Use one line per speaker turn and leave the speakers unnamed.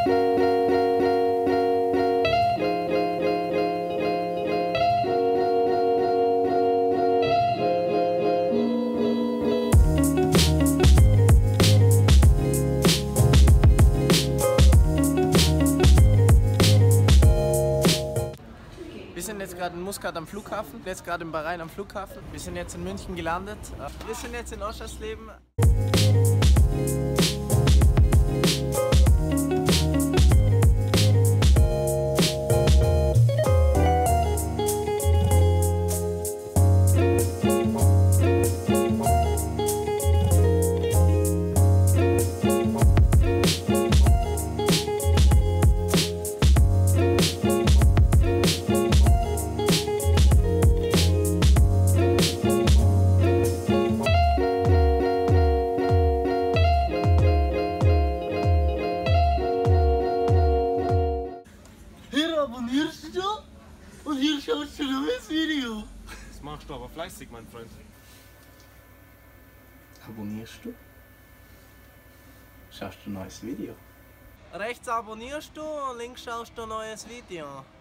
Wir sind jetzt gerade in Muscat am Flughafen, jetzt gerade in Bahrain am Flughafen. Wir sind jetzt in München gelandet. Wir sind jetzt in Oschersleben.
Abonnierst du und hier schaust du ein neues Video.
Das machst du aber fleißig, mein Freund.
Abonnierst du? Schaust du ein neues Video?
Rechts abonnierst du und links schaust du ein neues Video.